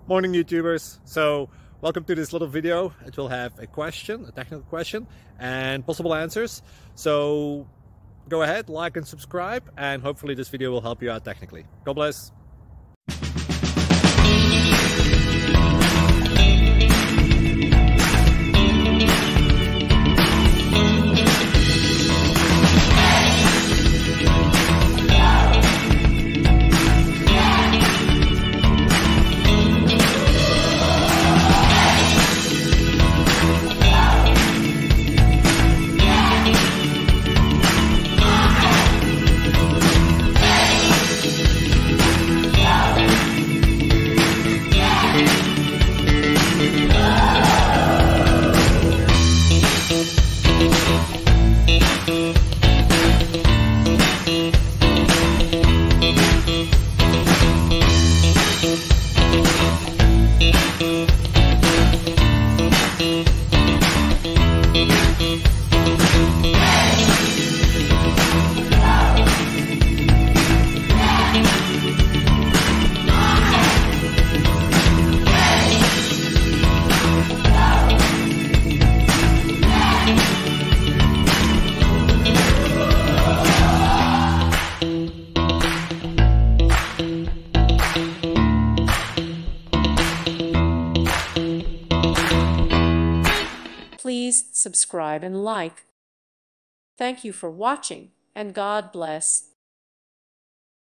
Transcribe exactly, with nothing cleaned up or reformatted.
Morning YouTubers. So welcome to this little video. It will have a question, a technical question, and possible answers. So go ahead, like and subscribe, and hopefully this video will help you out technically. God bless. Please subscribe and like. Thank you for watching, and God bless.